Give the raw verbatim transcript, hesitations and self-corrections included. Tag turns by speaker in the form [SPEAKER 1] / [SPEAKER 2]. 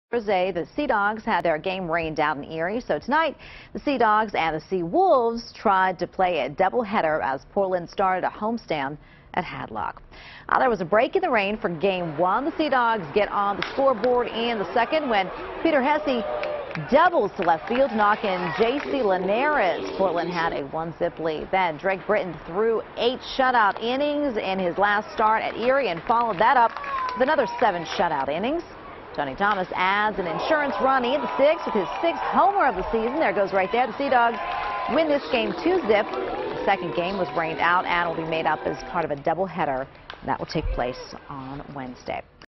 [SPEAKER 1] Thursday, the Sea Dogs had their game rained out in Erie, so tonight the Sea Dogs and the Seawolves tried to play a doubleheader as Portland started a homestand at Hadlock. Uh, there was a break in the rain for game one. The Sea Dogs get on the scoreboard in the second when Peter Hesse doubles to left field, knocking J C Linares. Portland had a one-zip lead. Then Drake Britton threw eight shutout innings in his last start at Erie and followed that up with another seven shutout innings. Tony Thomas adds an insurance run in the sixth with his sixth homer of the season. There goes right there. The Sea Dogs win this game two zip. The second game was rained out and will be made up as part of a doubleheader that will take place on Wednesday.